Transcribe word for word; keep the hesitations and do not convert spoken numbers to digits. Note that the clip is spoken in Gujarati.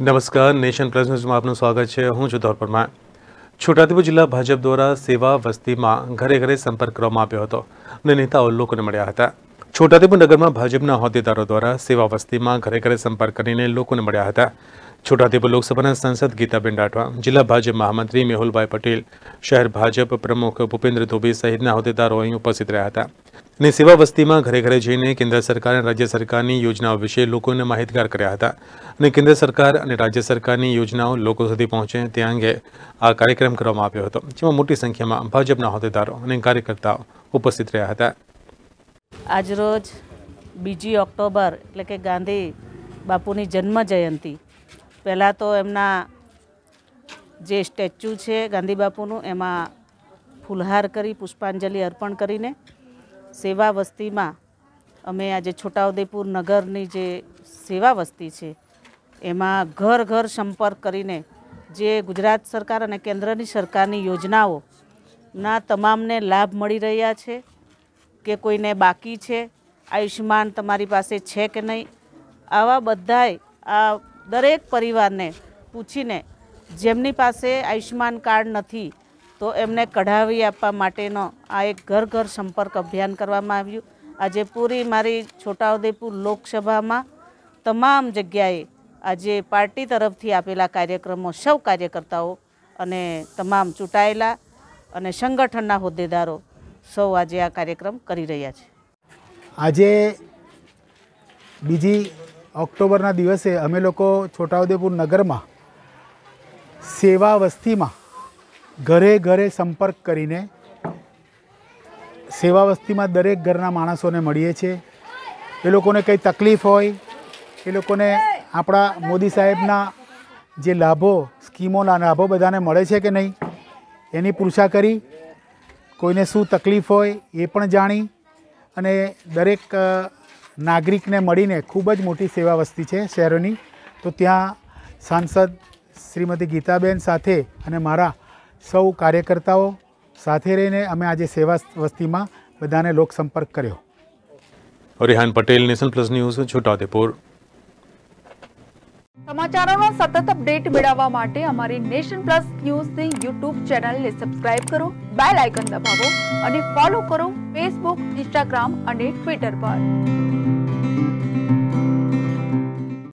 નમસ્કાર, નેશન પ્લસ ન્યૂઝમાં આપનું સ્વાગત છે। હું છું ધોરપરમાં। છોટાઉદેપુર જિલ્લા ભાજપ દ્વારા સેવા વસ્તીમાં ઘરે ઘરે સંપર્ક કરવામાં આવ્યો હતો અને નેતાઓ લોકોને મળ્યા હતા। છોટાઉદેપુર નગરમાં ભાજપના હોદ્દેદારો દ્વારા સેવા વસ્તીમાં ઘરે ઘરે સંપર્ક કરીને લોકોને મળ્યા હતા। છોટાઉદેપુર લોકસભાના સાંસદ ગીતાબેન રાઠવા, જિલ્લા ભાજપ મહામંત્રી મેહુલભાઈ પટેલ, શહેર ભાજપ પ્રમુખ ભૂપેન્દ્ર ધોબી સહિતના હોદ્દેદારો અહીં ઉપસ્થિત રહ્યા હતા અને સેવા વસ્તીમાં ઘરે ઘરે જઈને કેન્દ્ર સરકાર અને રાજ્ય સરકારની યોજનાઓ વિશે લોકોને માહિતગાર કર્યા હતા અને કેન્દ્ર સરકાર અને રાજ્ય સરકારની યોજનાઓ લોકો સુધી પહોંચે તે અંગે આ કાર્યક્રમ કરવામાં આવ્યો હતો, જેમાં મોટી સંખ્યામાં ભાજપના હોદ્દેદારો અને કાર્યકર્તાઓ ઉપસ્થિત રહ્યા હતા। આજરોજ બીજી ઓક્ટોબર એટલે કે ગાંધી બાપુની જન્મ જયંતિ પહેલાં તો એમના જે સ્ટેચ્યુ છે ગાંધી બાપુનું એમાં ફૂલહાર કરી પુષ્પાંજલિ અર્પણ કરીને સેવા વસ્તીમાં અમે આજે છોટાઉદેપુર નગરની જે સેવા વસ્તી છે એમાં ઘર ઘર સંપર્ક કરીને જે ગુજરાત સરકાર અને કેન્દ્રની સરકારની યોજનાઓના તમામને લાભ મળી રહ્યા છે કે કોઈને બાકી છે, આયુષ્યમાન તમારી પાસે છે કે નહીં, આવા બધાય આ દરેક પરિવારને પૂછીને જેમની પાસે આયુષ્યમાન કાર્ડ નથી તો એમને કઢાવી આપવા માટેનો આ એક ઘર ઘર સંપર્ક અભિયાન કરવામાં આવ્યું। આજે પૂરી મારી છોટાઉદેપુર લોકસભામાં તમામ જગ્યાએ આજે પાર્ટી તરફથી આપેલા કાર્યક્રમો સૌ કાર્યકર્તાઓ અને તમામ ચૂંટાયેલા અને સંગઠનના હોદ્દેદારો સૌ આજે આ કાર્યક્રમ કરી રહ્યા છે। આજે બીજી ઓક્ટોબરના દિવસે અમે લોકો છોટાઉદેપુર નગરમાં સેવા વસ્તીમાં ઘરે ઘરે સંપર્ક કરીને સેવા વસ્તીમાં દરેક ઘરના માણસોને મળીએ છીએ। એ લોકોને કંઈ તકલીફ હોય, એ લોકોને આપણા મોદી સાહેબના જે લાભો સ્કીમોના લાભો બધાને મળે છે કે નહીં એની પૂછા કરી, કોઈને શું તકલીફ હોય એ પણ જાણી અને દરેક નાગરિકને મળીને ખૂબ જ મોટી સેવા વસ્તી છે શહેરોની। તો ત્યાં સાંસદ શ્રીમતી ગીતાબેન સાથે અને મારા સૌ કાર્યકર્તાઓ સાથે રહીને અમે આજે સેવા વસ્તીમાં બધાને લોક સંપર્ક કર્યો। Rehan Patel, nation plus news, Chhota Udepur. સમાચારોનો સતત અપડેટ મેળવવા માટે અમારી નેશન પ્લસ ન્યૂઝની યુટ્યુબ ચેનલને સબસ્ક્રાઇબ કરો, બેલ આઇકન દબાવો અને ફોલો કરો ફેસબુક, ઇન્સ્ટાગ્રામ અને ટ્વિટર પર।